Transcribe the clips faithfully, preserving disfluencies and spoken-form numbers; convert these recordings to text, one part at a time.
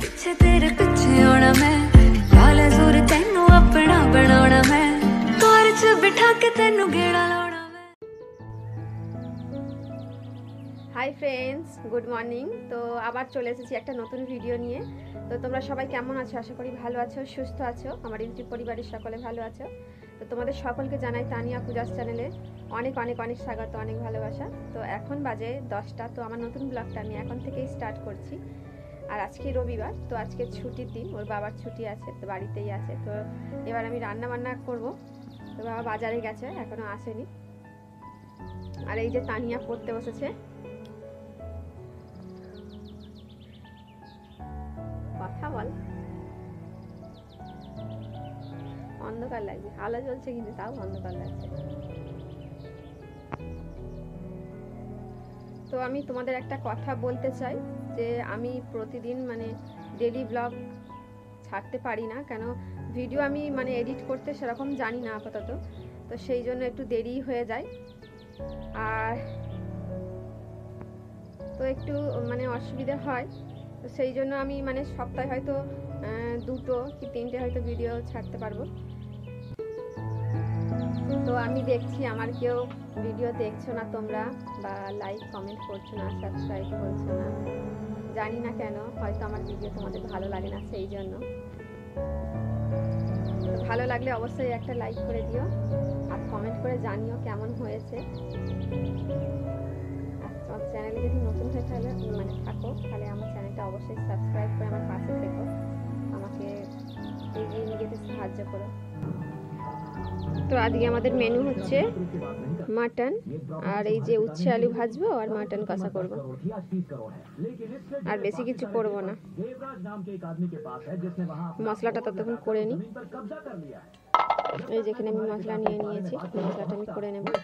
पीछे तेरे पीछे आना मैं लाल जोर तेनू अपना बनाना मैं कार च बिठा के तेनू गेड़ा लाना मैं। Hi friends, good morning. तो আবার চলে এসেছি একটা নতুন ভিডিও নিয়ে। তো তোমরা সবাই কেমন আছো? আশা করি ভালো আছো, সুস্থ আছো। আমার ইউটিউব পরিবারের সকলে ভালো আছো। তো তোমাদের সকলকে জানাই তানিয়া পূজাস চ্যানেলে অনেক অনেক অনেক স্বাগত, অনেক ভালোবাসা। তো এখন বাজে দশটা। তো আমার নতুন ব্লগটা আমি এখন থেকেই স্টার্ট করছি। আর আজকে রবিবার, তো আজকে ছুটির দিন, ওর বাবার ছুটি আছে, তো বাড়িতেই আছে। তো এবার আমি রান্না বান্না করব। তো বাবা বাজারে গেছে, এখনো আসেনি। আর এই যে তানিয়া পড়তে বসেছে। কথা বল। অন্ধকার লাগছে, আলো জ্বলছে কিন্তু তাও অন্ধকার লাগছে। তো আমি তোমাদের একটা কথা বলতে চাই যে আমি প্রতিদিন মানে ডেইলি ব্লগ ছাড়তে পারি না, কেন ভিডিও আমি মানে এডিট করতে সেরকম জানি না আপাতত। তো সেই জন্য একটু দেরি হয়ে যায়। আর তো একটু মানে অসুবিধা হয়। তো সেই জন্য আমি মানে সপ্তাহে হয়তো দুটো কি তিনটে হয়তো ভিডিও ছাড়তে পারবো। তো আমি দেখছি আমার কেউ ভিডিও দেখছো না তোমরা, বা লাইক কমেন্ট করছো না, সাবস্ক্রাইব করছো না, জানি না কেন। হয়তো আমার ভিডিও তোমাদের ভালো লাগে না, সেই জন্য। ভালো লাগলে অবশ্যই একটা লাইক করে দিও আর কমেন্ট করে জানিও কেমন হয়েছে। আমার চ্যানেলে যদি নতুন হয়ে তাহলে মানে থাকো, তাহলে আমার চ্যানেলটা অবশ্যই সাবস্ক্রাইব করে আমার পাশে থেকো, আমাকে এগিয়ে নিয়ে যেতে সাহায্য করো। তো আজকে আমাদের মেনু হচ্ছে মাটন, আর এই যে উচ্ছে আলু ভাজবো আর মাটন কষা করব, আর বেশি কিছু করব না। মশলাটা ততক্ষণ করে নিই। এই যেখানে আমি মশলা নিয়ে নিয়েছি, মশলাটা আমি করে নেব।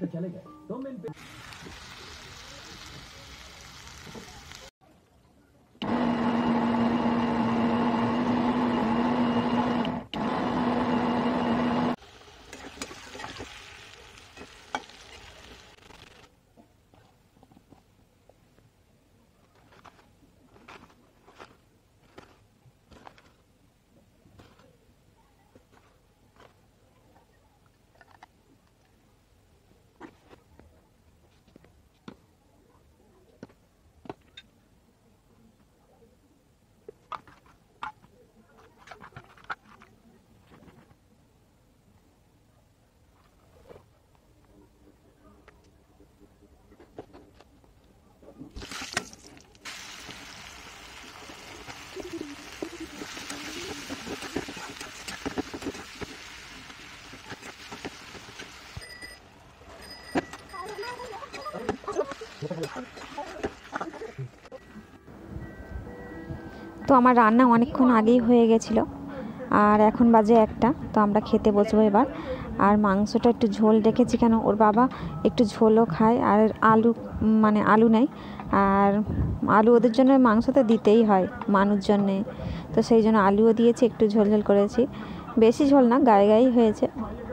তো আমার রান্না অনেকক্ষণ আগেই হয়ে গেছিলো, আর এখন বাজে একটা। তো আমরা খেতে বসবো এবার। আর মাংসটা একটু ঝোল রেখেছি, কেন ওর বাবা একটু ঝোলও খায়, আর আলু মানে আলু নেই, আর আলু ওদের জন্য মাংসতে দিতেই হয় মানুষ জন্যে। তো সেই জন্য আলুও দিয়েছি, একটু ঝোল ঝোল করেছি, বেশি ঝোল না, গায়ে গায়েই হয়েছে।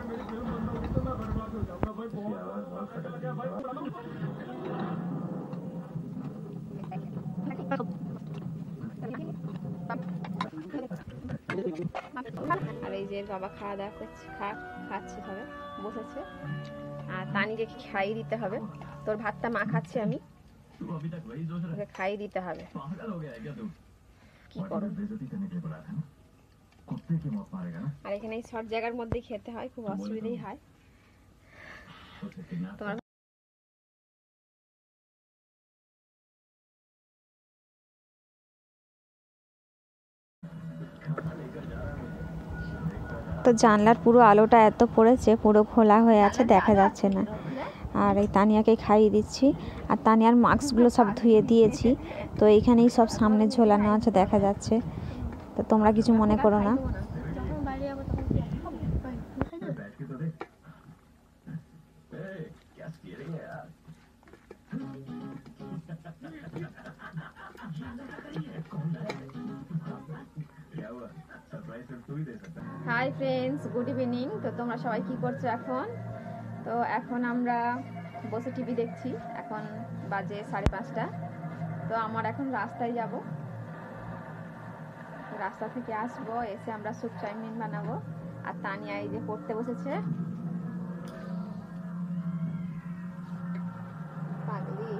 আর এই যে বাবা খাওয়া দাওয়া করছে, খা খাচ্ছে সবে বসেছে। আর তানিকে খাইয়ে দিতে হবে। তোর ভাতটা মা খাচ্ছে, আমি ওকে খাইয়ে দিতে হবে। কি করো? আর এখানে এই শর্ট জায়গার মধ্যে খেতে হয়, খুব অসুবিধাই হয়। তোমার তো জানলার পুরো আলোটা এত পড়েছে, পুরো খোলা হয়ে আছে, দেখা যাচ্ছে না। আর এই তানিয়াকে খাইয়ে দিচ্ছি, আর তানিয়ার মাস্কগুলো সব ধুয়ে দিয়েছি। তো এইখানেই সব সামনে ঝোলানো আছে, দেখা যাচ্ছে। তো তোমরা কিছু মনে করো না। Hi friends, good evening. তো তোমরা সবাই কি করছো এখন? তো এখন আমরা বসে টিভি দেখছি। এখন বাজে সাড়ে পাঁচটা। তো আমার এখন রাস্তায় যাব। রাস্তা থেকে আসবো, এসে আমরা স্যুপ চাউমিন বানাবো। আর তানিয়া এই যে পড়তে বসেছে, পাগলি।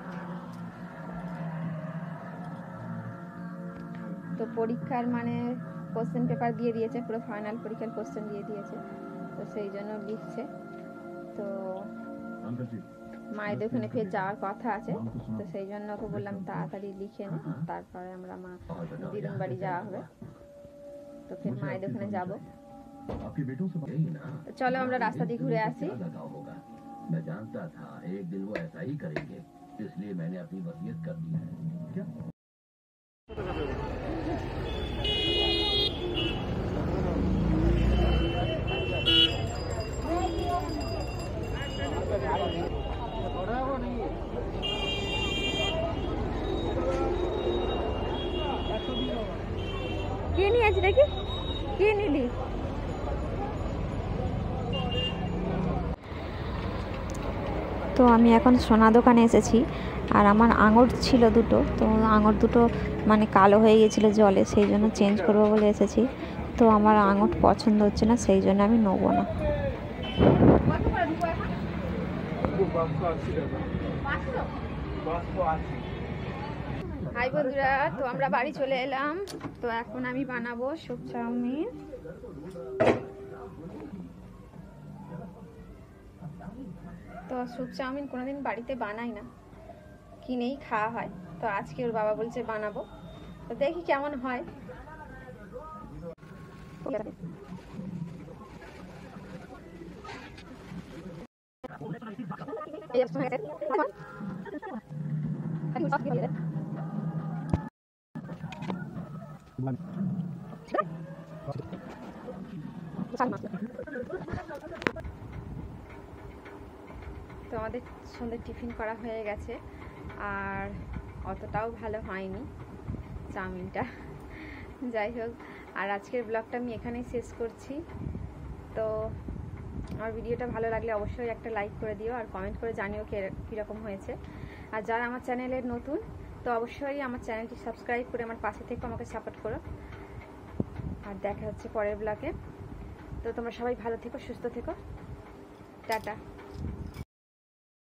তো পরীক্ষার মানে কোশ্চেন পেপার দিয়ে দিয়েছে, পুরো ফাইনাল পরীক্ষার কোশ্চেন দিয়ে দিয়েছে, তো সেই জন্য লিখছে। তো মায়েদের ওখানে ফের যাওয়ার কথা আছে, তো সেই জন্য ওকে বললাম তাড়াতাড়ি লিখে নে, তারপরে আমরা মা দিদুন বাড়ি যাওয়া হবে। তো ফের মায়েদের ওখানে যাবো। চলো আমরা রাস্তা দিয়ে ঘুরে আসি। मैं जानता था एक दिन वो ऐसा ही करेंगे, इसलिए मैंने अपनी वसीयत कर दी है। क्या? কি নিয়ে আছি দেখি, কি নিলি? তো আমি এখন সোনা দোকানে এসেছি, আর আমার আঙুর ছিল দুটো, তো আঙুর দুটো মানে কালো হয়ে গিয়েছিলো জলে, সেই জন্য চেঞ্জ করবো বলে এসেছি। তো আমার আঙুর পছন্দ হচ্ছে না, সেই জন্য আমি নেবো না। হাই বন্ধুরা, তো আমরা বাড়ি চলে এলাম। তো এখন আমি বানাবো স্যুপ চাউমিন। তো স্যুপ চাউমিন কোনোদিন বাড়িতে বানাই না, কিনেই খাওয়া হয়। তো আজকে ওর বাবা বলছে বানাবো, তো দেখি কেমন হয়। তো আমাদের সন্ধ্যে টিফিন করা হয়ে গেছে, আর অতটাও ভালো হয়নি চাউমিনটা, যাই হোক। আর আজকের ব্লগটা আমি এখানেই শেষ করছি। তো আমার ভিডিওটা ভালো লাগলে অবশ্যই একটা লাইক করে দিও, আর কমেন্ট করে জানিও কীরকম হয়েছে। আর যারা আমার চ্যানেলের নতুন, তো অবশ্যই আমার চ্যানেলটি সাবস্ক্রাইব করে আমার পাশে থেকে আমাকে সাপোর্ট করো। আর দেখা হচ্ছে পরের ব্লগে। তো তোমরা সবাই ভালো থেকো, সুস্থ থেকো, টাটা।